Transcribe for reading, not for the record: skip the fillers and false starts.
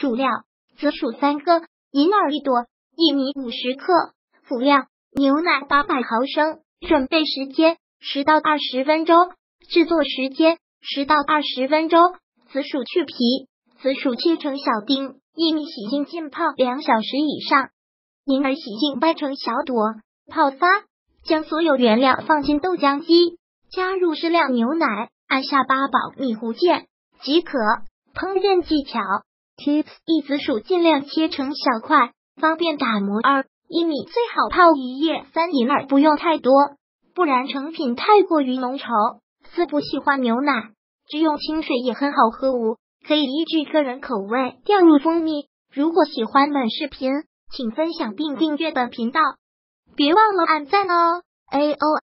主料：紫薯3个，银耳1朵，薏米50克。辅料：牛奶800毫升。准备时间10到20分钟，制作时间10到20分钟。紫薯去皮，紫薯切成小丁，薏米洗净浸泡2小时以上，银耳洗净掰成小朵，泡发。将所有原料放进豆浆机，加入适量牛奶，按下8宝米糊键即可。烹饪技巧 Tips： 一紫薯尽量切成小块，方便打磨。2薏米最好泡1夜。3银耳不用太多，不然成品太过于浓稠。4不喜欢牛奶，只用清水也很好喝。5可以依据个人口味调入蜂蜜。如果喜欢本视频，请分享并订阅本频道，别忘了按赞哦。AO